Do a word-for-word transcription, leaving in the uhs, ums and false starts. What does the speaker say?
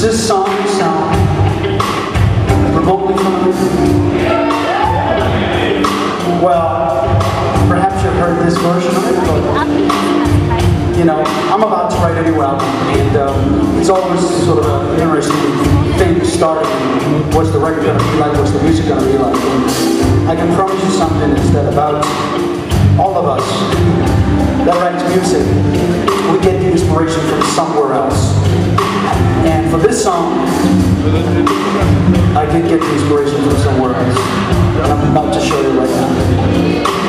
Does this song sound remotely familiar? Well, perhaps you've heard this version of it, but you know, I'm about to write a new album, and um, it's always sort of an interesting thing to start. What's the record going to be like? What's the music going to be like? And I can promise you something is that about all of us that writes music, we get the inspiration from somewhere else. And for this song, I did get the inspiration from somewhere else. And I'm about to show you right now.